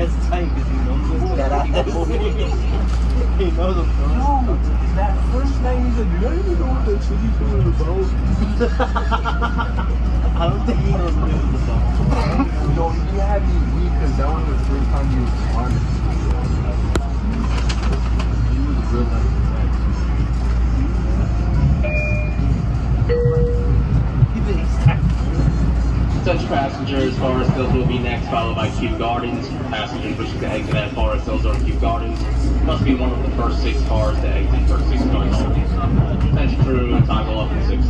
that's tight because he knows him. He knows him. No, that first night he said, "Did I even know what that chili food was about?" I don't think he knows what it was about. No, he had me weak because that was the first time he was honest. He was a real nice man. Such passengers, Forest Hills will be next, followed by Kew Gardens. Passengers wishing to exit at Forest Hills or Kew Gardens must be one of the first 6 cars to exit for 6 going home. Attention crew, time will open 6.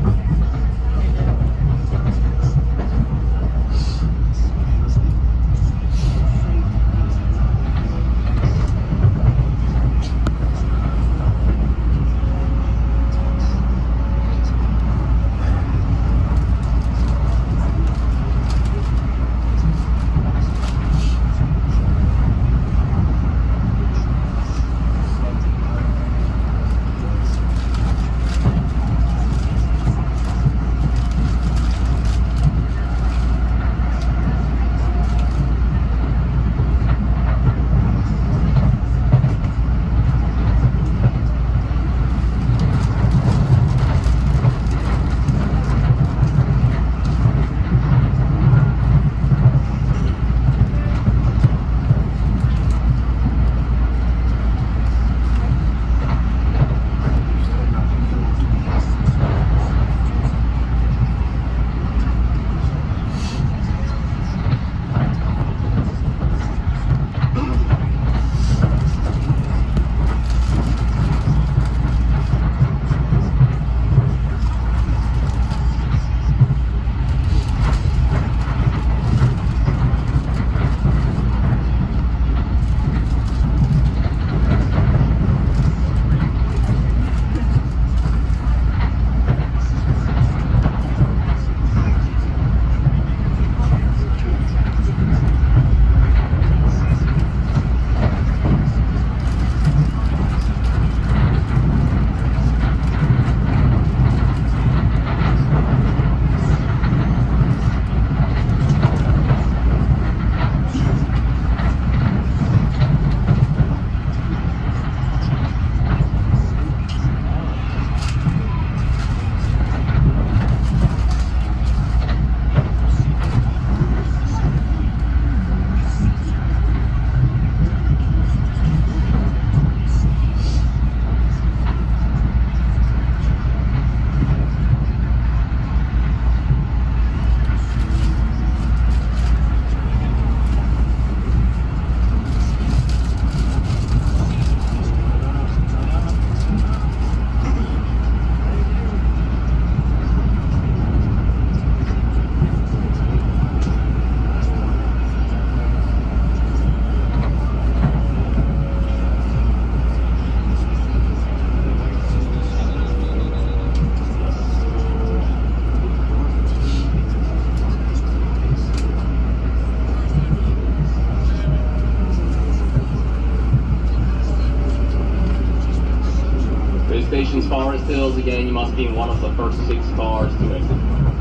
Stations Forest Hills, again, you must be in one of the first 6 cars to exit.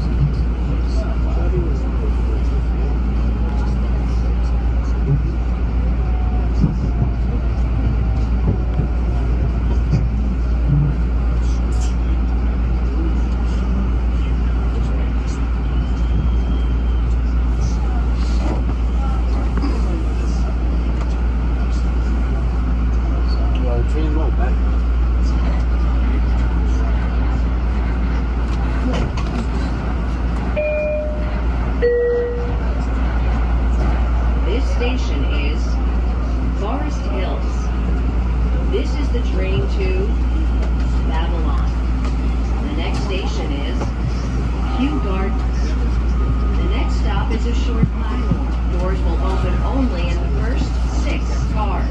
Station is Forest Hills. This is the train to Babylon. The next station is Kew Gardens. The next stop is a short platform. Doors will open only in the first 6 cars.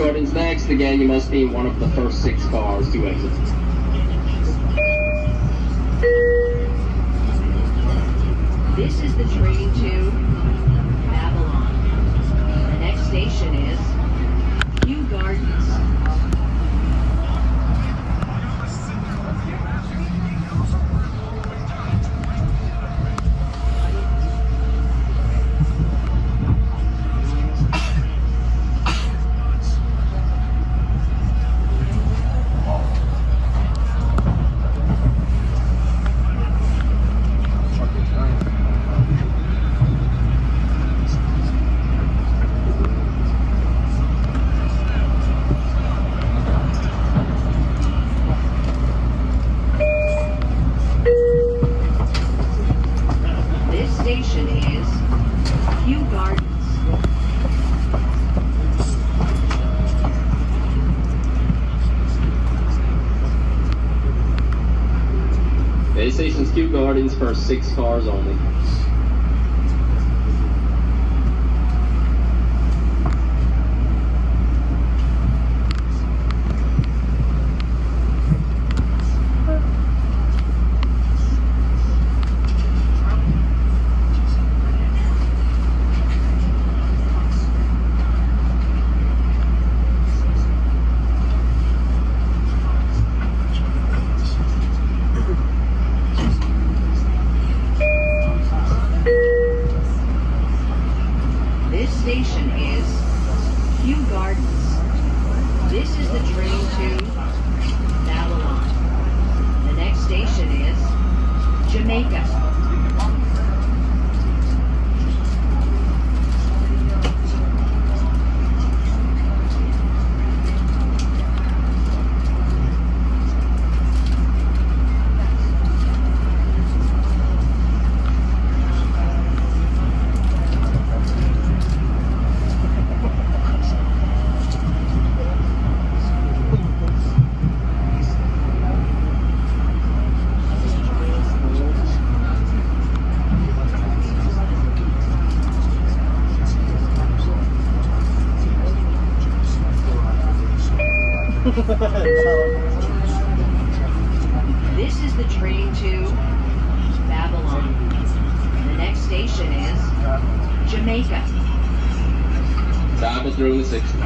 Gardens next. Again, you must be in one of the first 6 cars to exit. This is the train to Babylon. The next station is Kew Gardens. Station is Kew Gardens. Base station's Kew Gardens for 6 cars only. Station is Kew Gardens. This is the train to Babylon. The next station is Jamaica. This is the train to Babylon. The next station is Jamaica. Travel through the 60.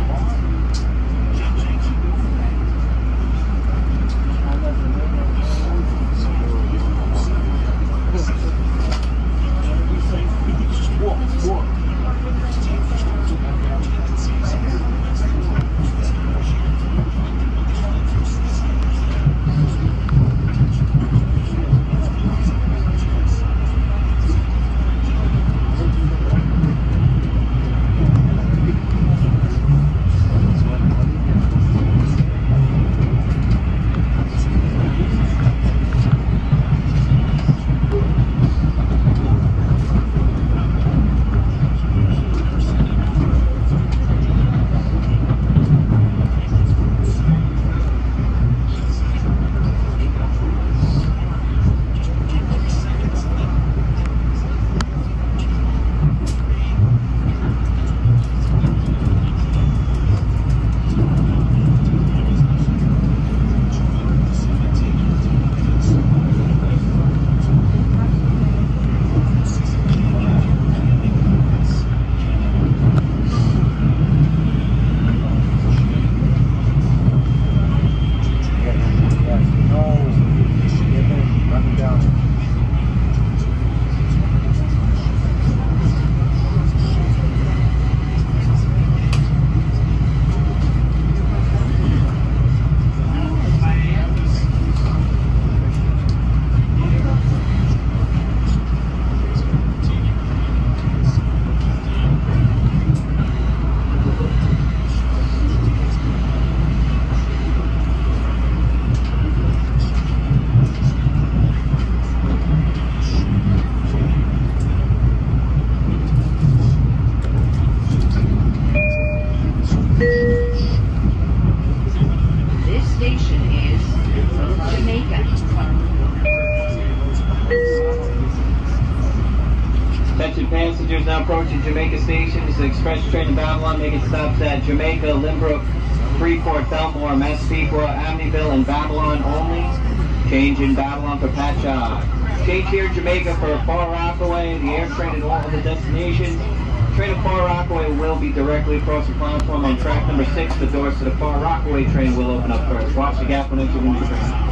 Passengers now approaching Jamaica Station. This is an express train to Babylon making stops at Jamaica, Limbrook, Freeport, Belmore, Massapequa, Amityville, and Babylon only. Change in Babylon for Patchogue. Change here in Jamaica for Far Rockaway, the air train and all other destinations. Train of Far Rockaway will be directly across the platform on track number 6. The doors to the Far Rockaway train will open up first. Watch the gap when entering the train.